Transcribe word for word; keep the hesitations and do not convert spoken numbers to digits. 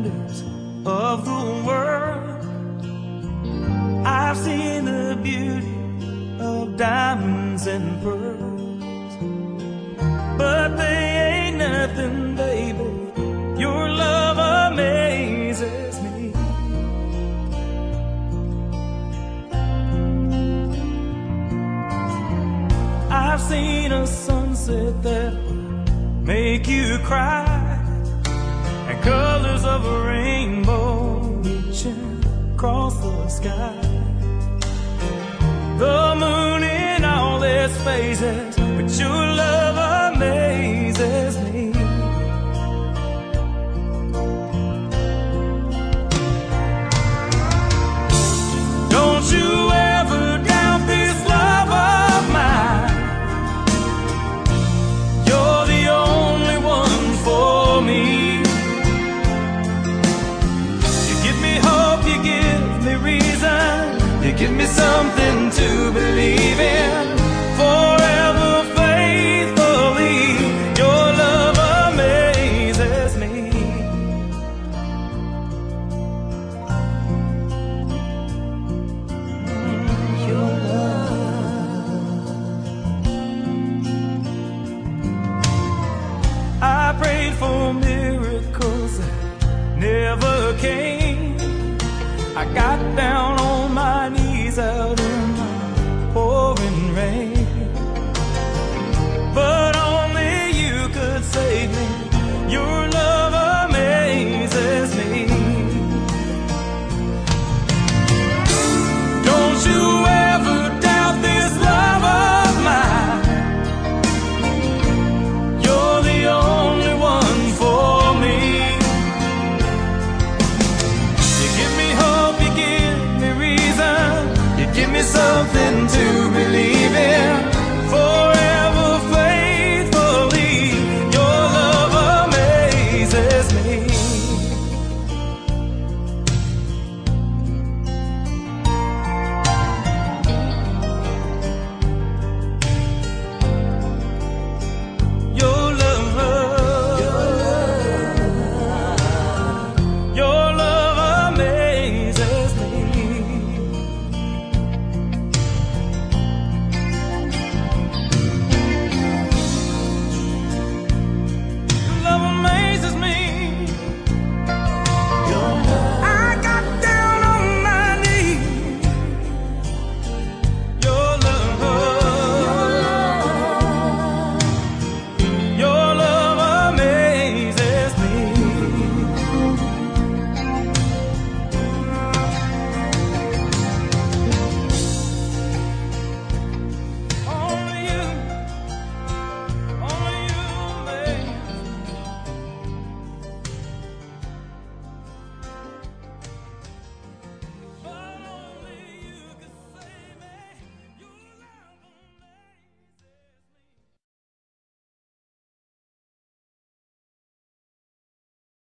wonders of the world. I've seen the beauty of diamonds and pearls, but they ain't nothing, baby. Your love amazes me. I've seen a sunset that will make you cry, and colors of a rainbow reaching across the sky. The moon in all its phases, but your love amazes me. Don't you ever doubt this love of mine. You're the only one for me. You give me hope, you give me reason, you give me something to believe in. Forever faithfully, your love amazes me. Your love. I prayed for miracles that never came. I got down on my knees out in the pouring rain, but only you could save me. Your love amazes me. Don't you ever doubt this love of mine. You're the only one for me. You give me hope, you give me reason, you give me something to believe in.